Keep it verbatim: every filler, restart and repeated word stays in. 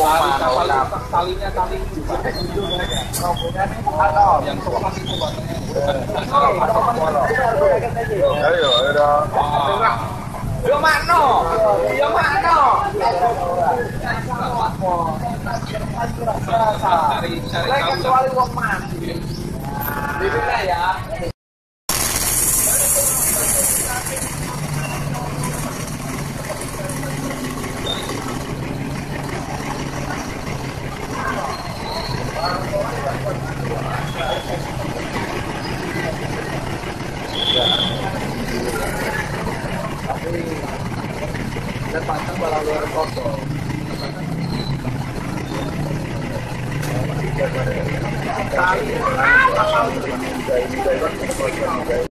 tali talinya tali yang sopan itu ayo ayo yo makno yo makno cari cari kecuali wong mati ini ya. Dan pasang bala luar kosong. Tali.